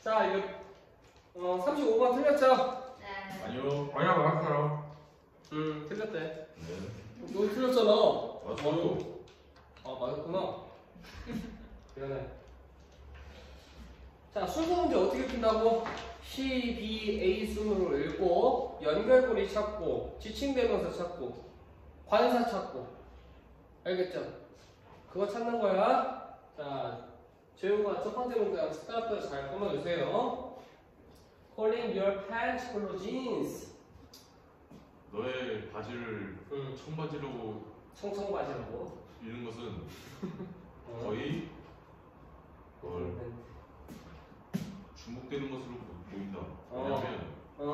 자, 이거 35번 틀렸죠? 네. 아니요. 방향 맞았어요. 틀렸대. 네. 너 틀렸잖아. 맞았어. 맞았구나. 미안해. 자, 순서 문제 어떻게 푼다고? C, B, A 순으로 읽고 연결고리 찾고 지칭대명사 찾고 관사 찾고 알겠죠? 그거 찾는 거야. 자, 재우가 첫 번째 문제 스타트 잘 끊어주세요. Calling your pants for jeans. 너의 바지를 청바지라고 청청바지라고. 읽는 것은 거의 뭘 주목되는 것으로 보인다. 왜냐면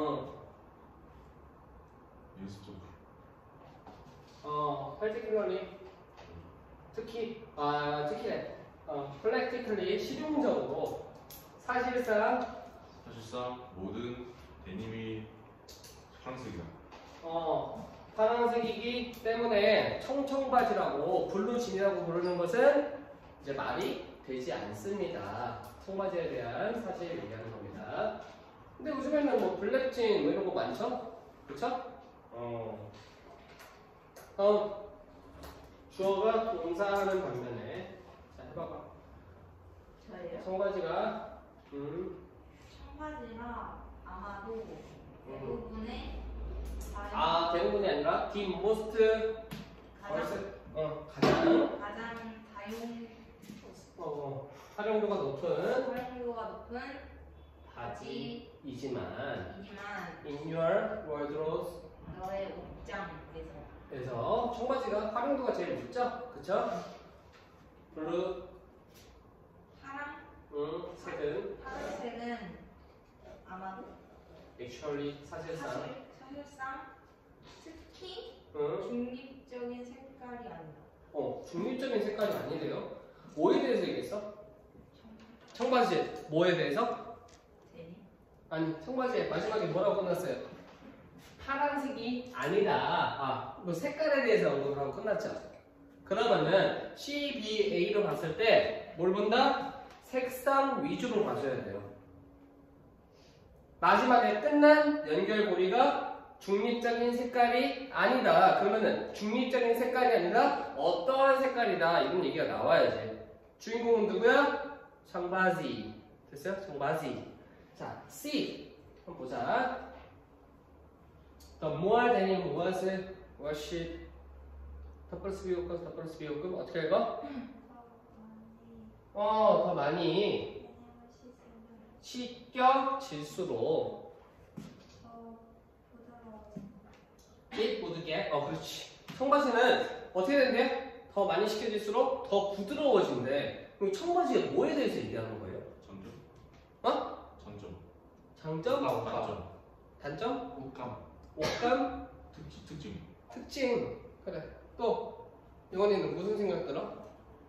여기서 좀 particularly 특히래. practically 실용적으로 사실상 모든 데님이 파란색이다. 파란색이기 때문에 청청바지라고 블루진이라고 부르는 것은 이제 말이 되지 않습니다. 청바지에 대한 사실 얘기하는 겁니다. 근데 요즘에는 뭐 블랙진 뭐 이런 거 많죠? 그쵸? 주어가 동사하는 반면에 자 해봐봐. 저예요? 청바지가 청바지가 아마도 대부분의 대부분이 아니라 the most 가장 활용도가 높은 바지이지만 in your wardrobe 너의 옷장에서 그래서 청바지가 활용도가 제일 높죠? 그쵸? 블루 색은 파란색은 아마도 actually 사실상 특히 중립적인 색깔이 아니다. 중립적인 색깔이 아니래요. 뭐에 대해서 얘기했어? 청바지 뭐에 대해서? 아니 청바지에 마지막에 뭐라고 끝났어요? 파란색이 아니다. 뭐 색깔에 대해서 언급을 하고 끝났죠. 그러면은 C, B, A로 봤을 때 뭘 본다? 색상 위주로 봐줘야 돼요. 마지막에 끝난 연결고리가 중립적인 색깔이 아니다. 그러면은 중립적인 색깔이 아니라 어떠한 색깔이다. 이런 얘기가 나와야지. 주인공은 누구야? 청바지. 됐어요? 청바지. 자, C. 한번 보자. The more denim was it? 덧플러스 비교급 어떻게 읽어? 더 많이 씻겨질수록 it would get 그렇지. 청바지는 어떻게 된대? 더 많이 씻겨질수록 더 부드러워진대. 그럼 청바지가 뭐에 대해서 얘기하는 거예요? 장점. 장점? 단점? 옷감? 특징. 그래. 또 이건이는 무슨 생각 들어?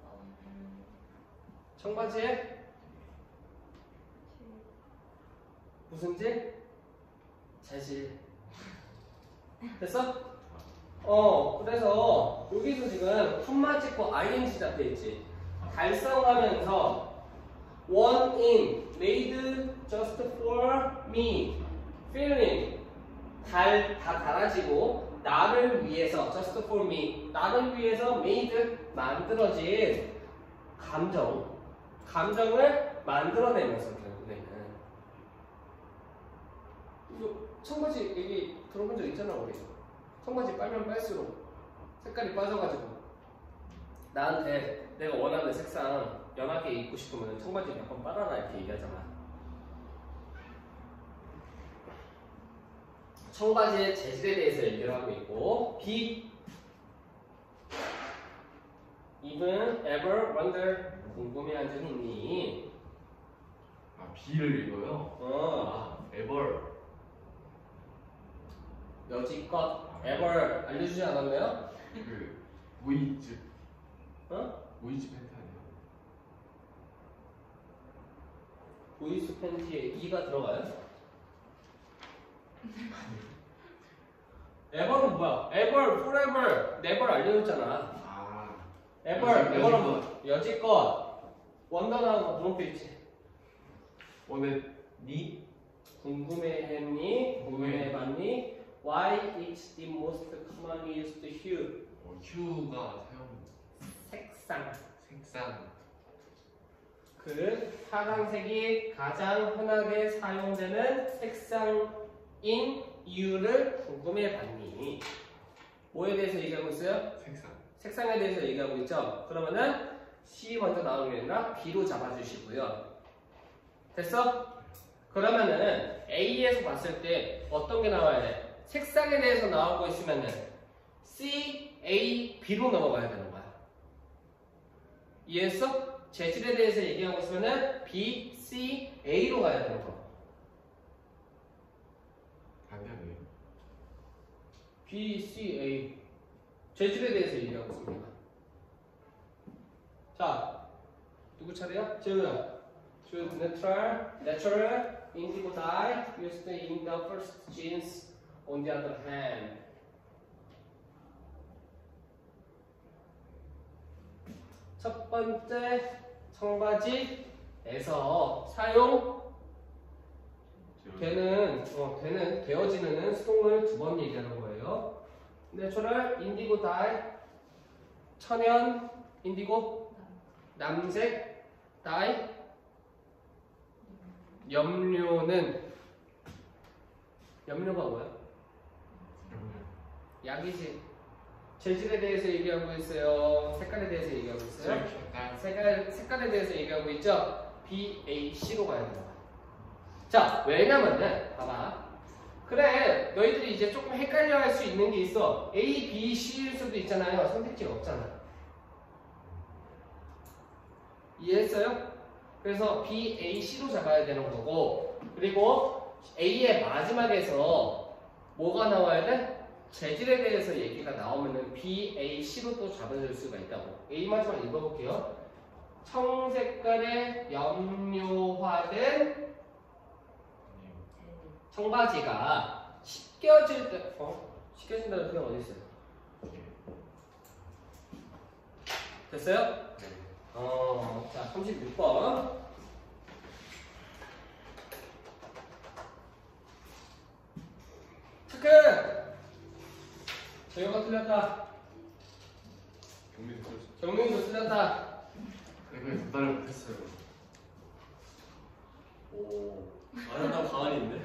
청바지에 무슨 질? 재질. 됐어? 그래서 여기서 지금 콤마 찍고 ing 잡혀있지. 달성하면서 one in made just for me feeling 다 달아지고 나를 위해서 just for me 나를 위해서 made 만들어진 감정을 만들어내면서 결국에는 이거 청바지 얘기 들어본 적 있잖아 우리. 청바지 빨면 빨수록 색깔이 빠져가지고 나한테 내가 원하는 색상 연하게 입고 싶으면 청바지 몇 번 빨아라 이렇게 얘기하잖아. 청바지의 재질에 대해서 얘기를 하고 있고 B even ever wonder 궁금해한 적 있니? B를 읽어요? ever. 여지껏 ever 알려주지 않았나요? 보이즈. 보이즈 팬티 아니에요? 보이스 팬티에 E가 들어가요? ever는 뭐야? ever, forever, never 알려줬잖아. ever는 여지껏 원더라고 물음표 있지. 근데 니? 궁금해했니? 궁금해봤니? Why is the most commonly used hue? 휴가 사용 색상. 색상. 그 파란색이 가장 흔하게 사용되는 색상인 이유를 궁금해봤니? 뭐에 대해서 얘기하고 있어요? 색상. 색상에 대해서 얘기하고 있죠? 그러면은 C 먼저 나오는 게 아니라 B로 잡아주시고요. 됐어? 그러면은 A에서 봤을 때 어떤 게 나와야 돼? 색상에 대해서 나오고 있으면은 C, A, B로 넘어가야 되는 거야. 이해했어? 재질에 대해서 얘기하고 있으면은 B, C, A로 가야 되는 거. 반대하네요. B, C, A. 재질에 대해서 얘기하고 있습니다. 자, 누구 차례야? 재우야. Choose natural, indigo dye used in the first genes. On the other hand, 첫 번째 청바지에서 되어지는 수동을 두 번 얘기하는 거예요. 내추럴 인디고 다이, 천연 인디고, 남색 다이, 염료가 뭐야? 약이지. 재질에 대해서 얘기하고 있어요. 색깔에 대해서 얘기하고 있어요. 색깔에 대해서 얘기하고 있죠. B, A, C로 가야 된다. 자, 왜냐면은 봐봐. 그래, 너희들이 이제 조금 헷갈려할 수 있는 게 있어. A, B, C일 수도 있잖아요. 선택지가 없잖아. 이해했어요? 그래서 B, A, C로 잡아야 되는 거고, 그리고 A의 마지막에서 뭐가 나와야 돼? 재질에 대해서 얘기가 나오면은 B, A, C로 또 잡아줄 수가 있다고. A 마지막 읽어볼게요. 청색깔의 염료화된 청바지가 씻겨질 때, 씻겨진다는 표현 어디 있어요? 됐어요? 자, 36번. 체크! 재호가 틀렸다. 정민도 틀렸다. 그래, 도달을 못했어요. 오, 안 한다고 가만히 있네.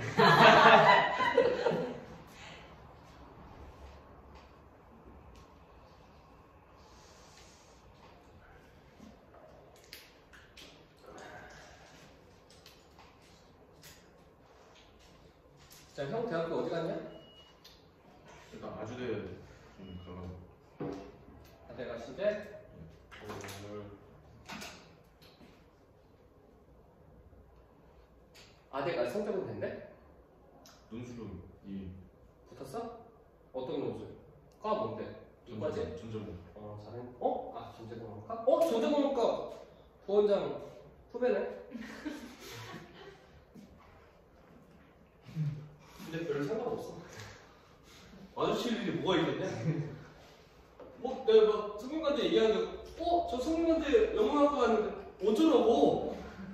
자, 형 대학교 어디 갔냐? 일단 아주대 좀 가가지고. 아대 가시대? 아대가 성적은 됐네? 논술이 붙었어? 어떤 논술? 과 뭔데? 이과지? 전전. 잘해. 전자공학과? 전자공학과 부원장 후배네? 근데 별 상관없어. 마주칠 일이 뭐가 있겠냐? 내가 막 성균관대 얘기하는데, 저 성균관대 영문학과 갔는데 어쩌라고?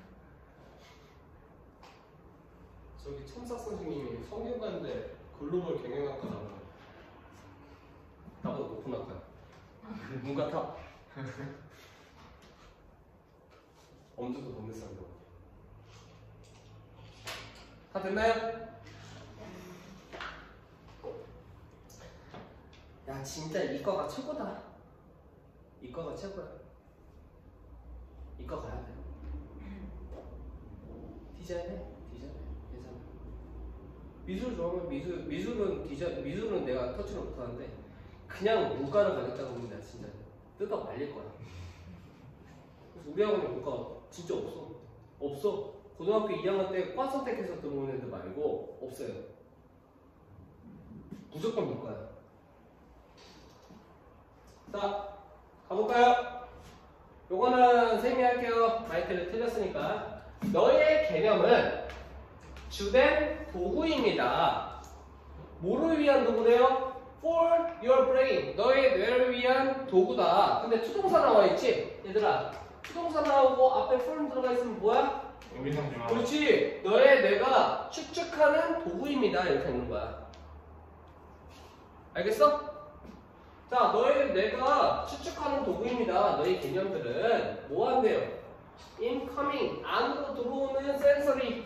저기 첨삭 선생님이 성균관대 글로벌 경영학과잖아. 나보다 높은 학과야. 눈 같아. 엄두도 못 냈어. 다 됐나요? 야, 진짜 이과가 최고다. 이과가 최고야. 이과 가야 돼. 디자인해. 괜찮아. 미술 좋아하면 미술은 내가 터치를 못하는데 그냥 문과를 가겠다고 하면 내가 진짜 뜯어 말릴 거야. 그래서 우리 학원에 문과 진짜 없어. 고등학교 2학년 때 과 선택해서 들어오는 애들 말고 없어요. 무조건 문과야. 자, 가볼까요? 요거는 쌤이 할게요. 마이크를 틀렸으니까. 너의 개념은 주된 도구입니다. 뭐를 위한 도구래요? For your brain. 너의 뇌를 위한 도구다. 근데 투동사 나와 있지? 얘들아, 투동사 나오고 앞에 form 들어가 있으면 뭐야? 의미상중하. 그렇지. 너의 뇌가 추측하는 도구입니다. 이렇게 하는 거야. 알겠어? 자, 너의 뇌가 추측하는 도구입니다. 너의 개념들은 뭐 한대요? incoming, 안으로 들어오는 센서리,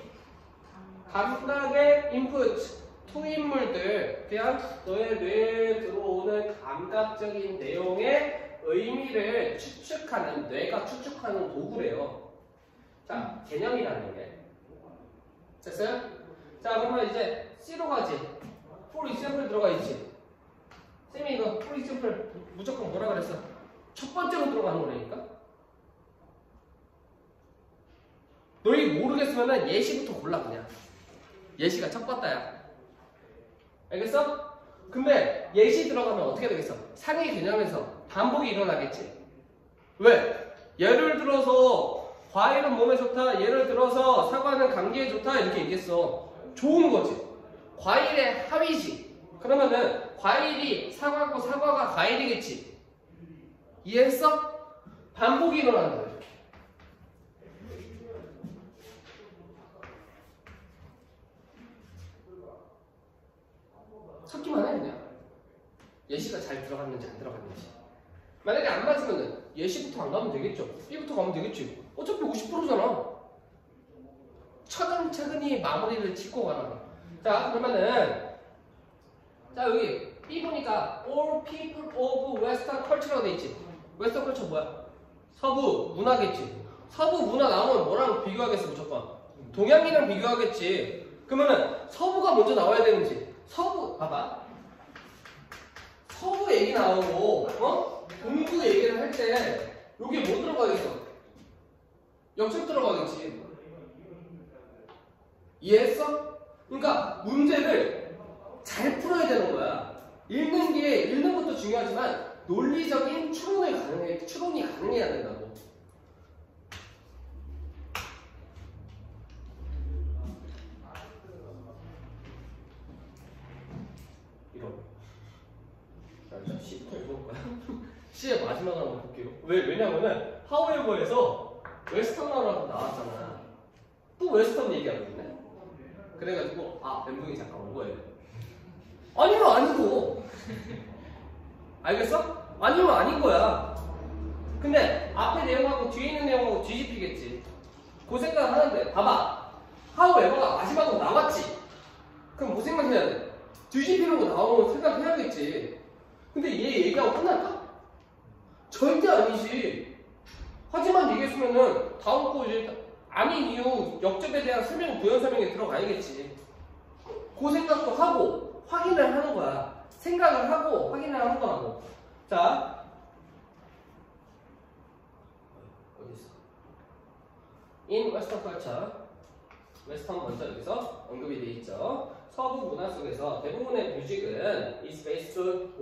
감각의 인풋, 투입물들, 그냥 너의 뇌에 들어오는 감각적인 내용의 의미를 추측하는, 뇌가 추측하는 도구래요. 자, 개념이라는 게. 됐어요? 자, 그러면 이제 C로 가지. for example 들어가 있지. 쌤이 이거 for example 무조건 뭐라 그랬어? 첫 번째로 들어가는 거라니까? 너희 모르겠으면 예시부터 골라 그냥. 예시가 첫 번째야. 알겠어? 근데 예시 들어가면 어떻게 되겠어? 상위 개념에서 반복이 일어나겠지. 왜? 예를 들어서 과일은 몸에 좋다. 예를 들어서 사과는 감기에 좋다. 이렇게 얘기했어. 좋은 거지. 과일의 합이지. 그러면은 과일이 사과고 사과가 과일이겠지. 이해했어? 반복이 일어나는 거야. 섞기만 해 그냥. 예시가 잘 들어갔는지 안 들어갔는지. 만약에 안 맞으면은 예시부터 안 가면 되겠죠. B부터 가면 되겠지. 어차피 50%잖아. 차근차근히 마무리를 짓고 가는 거야. 자, 그러면은 자, 여기 B 보니까 All people of Western culture라고 돼 있지. 웨스턴 컬처 뭐야? 서부 문화겠지. 서부 문화 나오면 뭐랑 비교하겠어 무조건? 동양이랑 비교하겠지. 그러면은 서부가 먼저 나와야 되는지. 서부 봐봐. 서부 얘기 나오고 동부 얘기를 할 때 여기 뭐 들어가겠어? 역적 들어가겠지. 이해했어? 그러니까 문제를 잘 풀어야 되는 거야. 읽는 것도 중요하지만 논리적인 추론이 가능해야 된다고. 이런. 자, 일단 C부터 읽어볼까요? C의 마지막 한번 볼게요. 왜냐면은 하우에버에서 웨스턴어라고 나왔잖아. 또 웨스턴 얘기하고 있네. 그래가지고 멘붕이 잠깐 온 거예요. 아니면 아니고. 알겠어? 아니면 아닌 거야. 근데 앞에 내용하고 뒤에 있는 내용하고 뒤집히겠지. 그 생각을 하는데 봐봐. 하우에버가 마지막으로 나왔지. 그럼 뭐 생각해야 돼? 뒤집히는 거 나오면 생각해야겠지. 근데 얘 얘기하고 끝날까? 절대 아니지. 하지만 얘기했으면은 다음 거 이제 아닌 이유 역접에 대한 설명, 부연 설명에 들어가야겠지. 그 생각도 하고 확인을 하는 거야. 생각을 하고 확인을 하는 거라고. 자, 어디 있어? In Western culture, 웨스턴 먼저 여기서 언급이 돼 있죠. 서부 문화 속에서 대부분의 뮤직은 is based on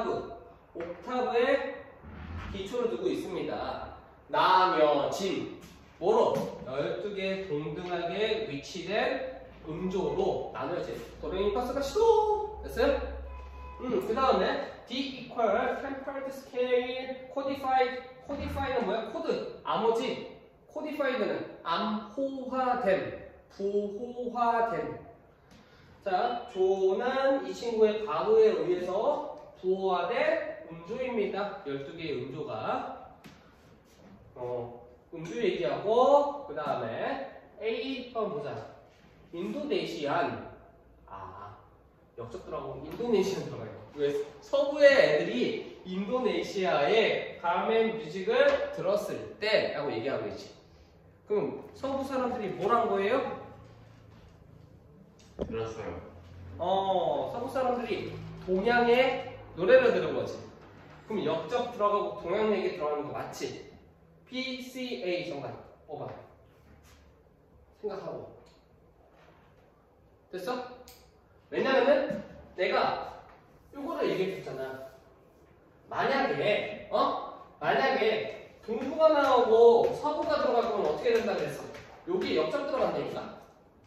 옥타브의 기초를 두고 있습니다. 나머진 뭐로? 12개 동등하게 위치된 음조로 나눠진 도레미파솔라 시도. 됐어요? 그 다음에 D equal tempered scale codified는 뭐야? 코드, 암호지. codified는 암호화됨, 부호화됨. 자, 조는 이 친구의 바로에 의해서 부호화된 음조입니다. 12개의 음조가. 음조 얘기하고, 그 다음에 A 한번 보자. 인도네시안. 역적 들어가고 인도네시안 들어가요. 왜? 서부의 애들이 인도네시아의 가멘 뮤직을 들었을 때 라고 얘기하고 있지. 그럼 서부 사람들이 뭘 한 거예요? 들었어요. 서부 사람들이 동양의 노래를 들은 거지. 그럼 역적 들어가고 동양 얘기 들어가는 거 맞지? PCA 정답. 봐. 생각하고. 됐어? 왜냐면은 내가 이거를 얘기해 줬잖아. 만약에 동부가 나오고 서부가 들어갈 거면 어떻게 된다 그랬어? 여기 역적 들어간다니까?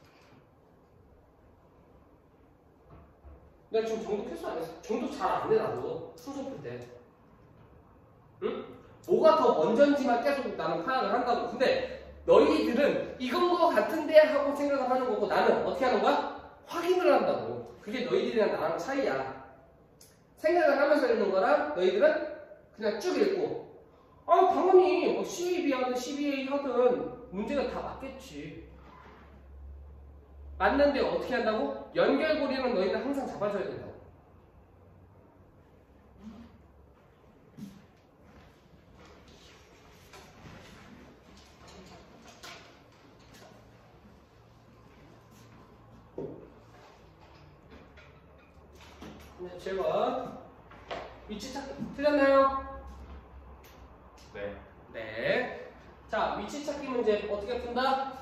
내가 지금 정도 필수 안 했어. 정도 잘 안 해 나도 순서 풀 때. 응? 뭐가 더 먼저인지만 계속 나는 파악을 한다고. 근데 너희들은 이건 거 같은데 하고 생각을 하는 거고 나는 어떻게 하는 거야? 확인을 한다고. 그게 너희들이랑 나랑 차이야. 생각을 하면서 읽는 거랑 너희들은 그냥 쭉 읽고 당연히 뭐 CAB 하든 CBA 하든 문제가 다 맞겠지. 맞는데 어떻게 한다고? 연결고리는 너희들 항상 잡아줘야 된다고. 네, 제가 위치 찾기 틀렸나요? 네. 네. 자, 위치 찾기 문제 어떻게 푼다?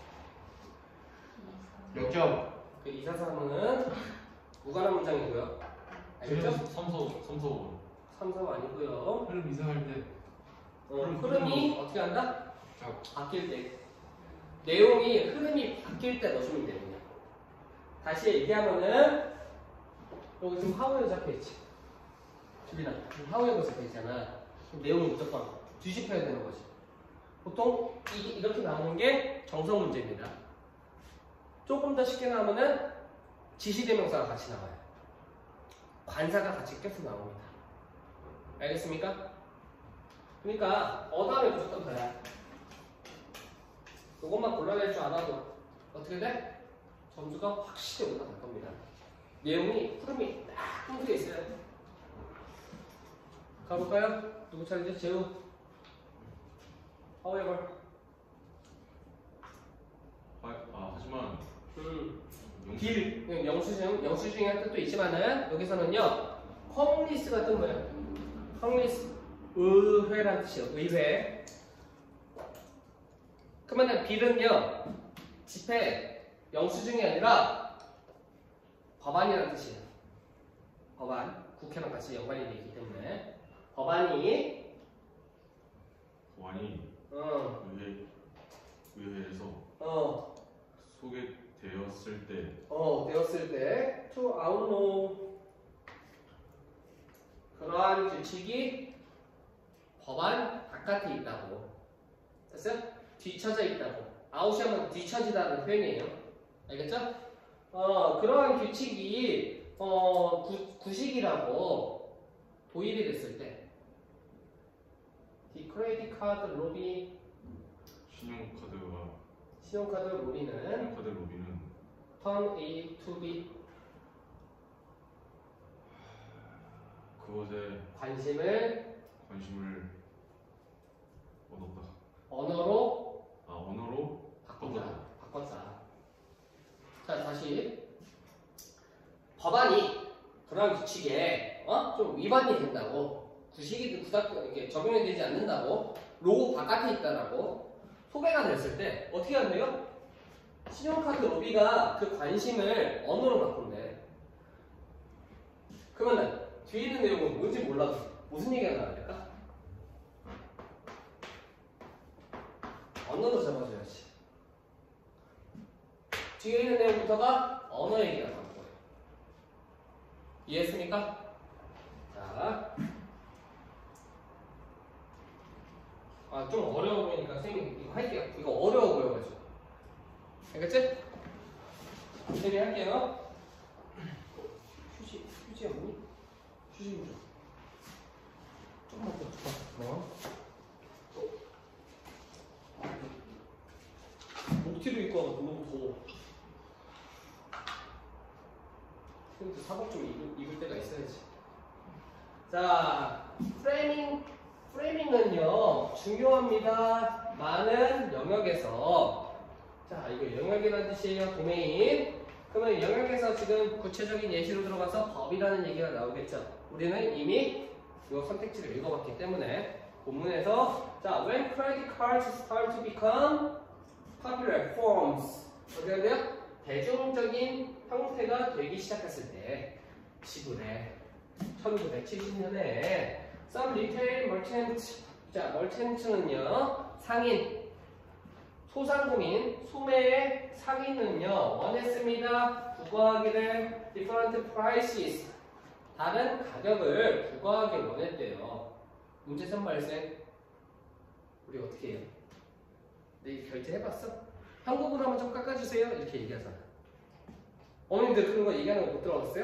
몇 점? 그 2, 4, 3은 무관한 문장이고요. 알겠죠? 삼소 3, 4 아니고요. 흐름 이상할 때 흐름이 어떻게 한다? 자, 바뀔 때. 내용이 흐름이 바뀔 때 넣어주면 됩니다. 다시 얘기하면은 여기 지금 하우에 적혀있지. 주빈아, 지금 하우에 적혀있잖아. 내용을 무조건 뒤집혀야 되는 거지. 보통 이렇게 나오는 게 정석 문제입니다. 조금 더 쉽게 나오면은 지시대명사가 같이 나와요. 관사가 같이 껴서 나옵니다. 알겠습니까? 그러니까 어단을 무조건 더야. 이것만 골라낼 줄 알아도 어떻게 돼? 점수가 확실히 올라갈 겁니다. 내용이 흐름이 딱 끊겨 있어요. 가볼까요? 누구 차례죠? 재우. However. 하지만 길, 영수증의 뜻도 있지만은 여기서는요 컴리스가 뜻 뭐예요? 컴리스 의회란 뜻이에요. 의회. 그러면은 빌은요 집회 영수증이 아니라 법안이라는 뜻이에요. 법안, 국회랑 같이 연관이 되어 있기 때문에 법안이 의회에서 소개되었을 때 되었을 때 to outlaw 그러한 규칙이 법안 바깥에 있다고. 됐어요? 뒤쳐져 있다고. 아웃이하면 뒤쳐지다는 표현이에요. 알겠죠? 그러한 규칙이 구식이라고 도입이 됐을 때 이 크레딧 카드 로비 신용카드 로비는 turn A to B 그것에 관심을 얻었다. 언어로 바꿨다. 바꿨다. 자, 다시 법안이 그러한 규칙에 좀 위반이 된다고. 구식이든 이렇게 적용이 되지 않는다고. 로 바깥에 있다라고 소개가 됐을 때 어떻게 한대요? 신용카드 로비가 그 관심을 언어로 바꾼대. 그러면 뒤에 있는 내용은 뭔지 몰라도 무슨 얘기가 나와야 될까? 언어로 잡아줘야지. 뒤에 있는 내용부터가 언어 얘기가 나올 거예요. 이해했습니까? 자, 좀 어려워 보이니까 선생님 이거 할게요. 이거 어려워 보여가지고. 알겠지? 선생님 할게요. 휴지 없니? 휴지 좀 줘. 조금만 더 줘. 목티도 입고 와서 너무 더워. 선생님도 사복 좀 입을 때가 있어야지. 자, 프레이밍은요 중요합니다. 많은 영역에서. 자, 이거 영역이라는 뜻이에요. 도메인. 그러면 영역에서 지금 구체적인 예시로 들어가서 법이라는 얘기가 나오겠죠. 우리는 이미 이 선택지를 읽어봤기 때문에 본문에서 자, when credit cards start to become popular forms 어떻게 해야 돼요? 대중적인 형태가 되기 시작했을 때 지구에 1970년에 some retail merchant 자, merchant는요 상인 소상공인, 소매의 상인은요 원했습니다. 부과하기를 different prices 다른 가격을 부과하길 원했대요. 문제점 발생. 우리 어떻게 해요? 네 결제해봤어? 현금으로 한번 좀 깎아주세요. 이렇게 얘기하잖아. 어머님들 그런 거 얘기하는 거 못 들어봤어요?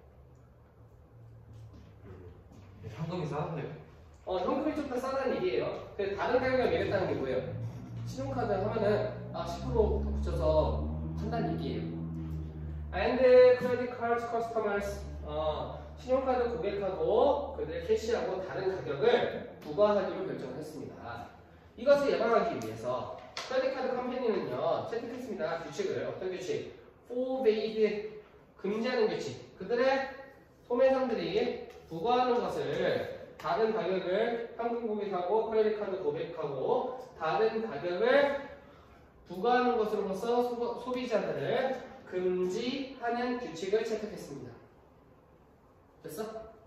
현금이 싸는데요? 현금이 좀 더 싸다는 얘기예요. 근데 다른 가격을 매겼다는 게 뭐예요? 신용카드 하면은 10% 더 붙여서 한다는 얘기예요. And credit card customers 신용카드 고객하고 그들의 캐시하고 다른 가격을 부과하기로 결정했습니다. 이것을 예방하기 위해서 크레딧 카드 컴퍼니는요 채택했습니다. 규칙을 어떤 규칙? forbade 금지하는 규칙. 그들의 소매상들이 부과하는 것을 다른 가격을 현금 고객하고 크레딧 카드 고객하고 다른 가격을 부과하는 것으로서 소비자들을 금지하는 규칙을 채택했습니다. 됐어?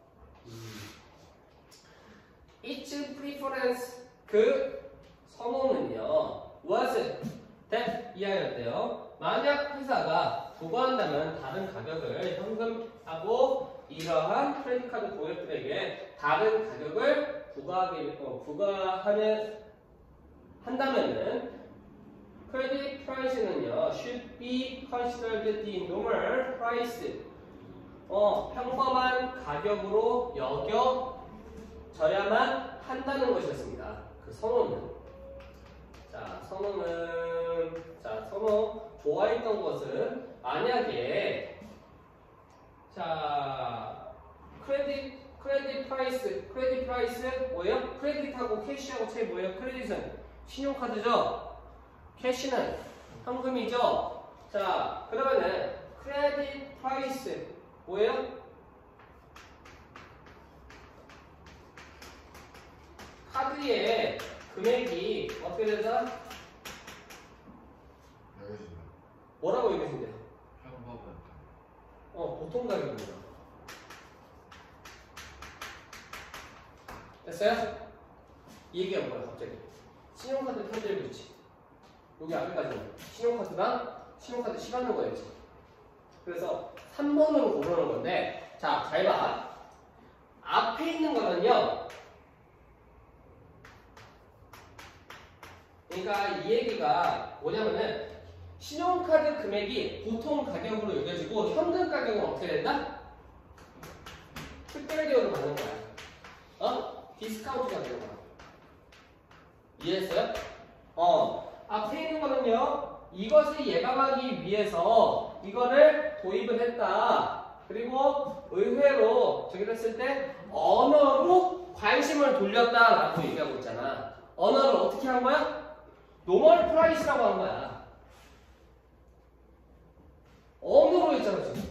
Each preference 그 선호는요 was that 이하였대요. 만약 회사가 부과한다면 다른 가격을 현금하고 이러한 크레딧 카드 고객들에게 다른 가격을 부과하는 한다면은 크레딧 프라이스는요 should be considered the normal price 평범한 가격으로 여겨져야만 한다는 것이었습니다. 그 선호는 선호 좋아했던 것은 만약에 크레딧 프라이스 뭐예요? 크레딧하고 캐시하고 차이 뭐예요? 크레딧은 신용카드죠. 캐시는 현금이죠. 자, 그러면은 크레딧 프라이스 뭐예요? 카드의 금액이 어떻게 되죠? 뭐라고 얘기했는데? 보통 가격입니다. 됐어요? 이 얘기가 뭐야 갑자기? 신용카드 편들 규칙. 여기 앞에까지는 신용카드가 신용카드 시간을 거였지. 그래서 3번으로 고르는 건데, 자, 잘 봐. 앞에 있는 거는요. 그러니까 이 얘기가 뭐냐면은 신용카드 금액이 보통 가격으로 여겨지고 현금 가격은 어떻게 된다? 특별 대우를 받는 거야. 디스카운트가 되는 거야. 이해했어요? 앞에 있는 거는요. 이것을 예방하기 위해서 이거를 도입을 했다. 그리고 의외로 저기 했을 때 언어로 관심을 돌렸다라고 얘기하고 있잖아. 언어를 어떻게 한 거야? 노멀 프라이스라고 한 거야. 언어로 했잖아 지금.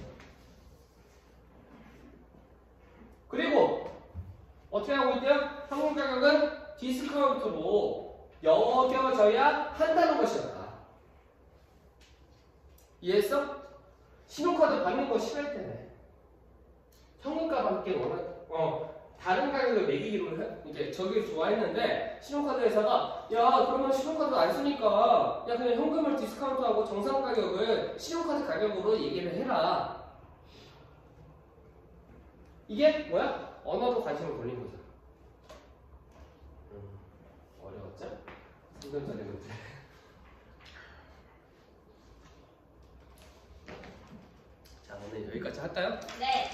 그리고 어떻게 하고 있대요? 현금 가격은 디스카운트로 여겨져야 한다는 것이었다. 이해했어? 신용카드 받는 거 싫어할 때네. 현금값 받기 다른 가격을 매기기로 이제 저기 좋아했는데 신용카드 회사가 야 그러면 신용카드 안 쓰니까 야 그냥 현금을 디스카운트하고 정상 가격을 신용카드 가격으로 얘기를 해라. 이게 뭐야? 언어도 관심을 돌린 거죠. 어려웠죠? 3년 전에 문제. 자 오늘 여기까지 할까요? 네.